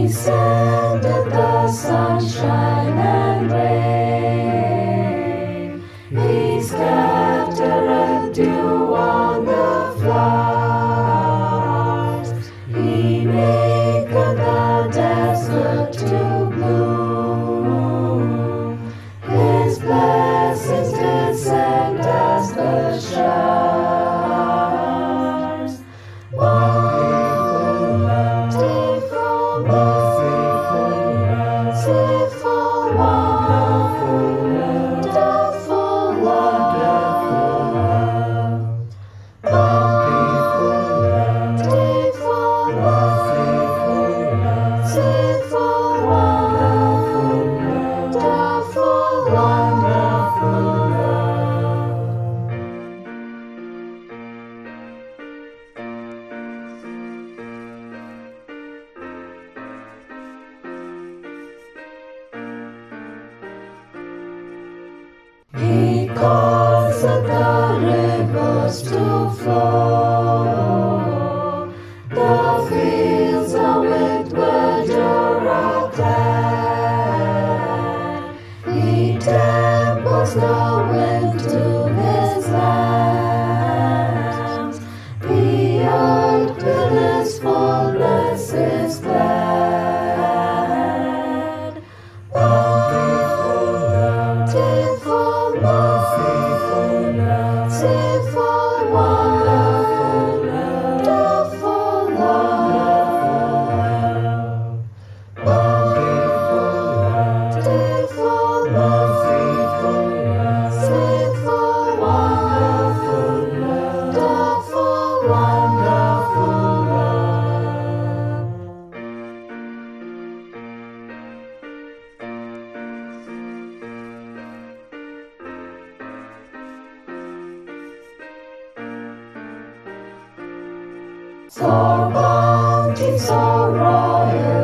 sendeth the sunshine and rain. He scattereth dew on the flowers. He maketh the desert to bloom. His blessings descend as the showers. Wonderful, wonderful, wonderful love. Bountiful, wonderful, wonderful love. He causeth the rivers to flow. The fields are with verdure are clad. He tempers the wind to his lands. The earth with its fullness is glad. Bountiful, merciful, wonderful love. Bountiful, merciful, wonderful love. For bounty so royal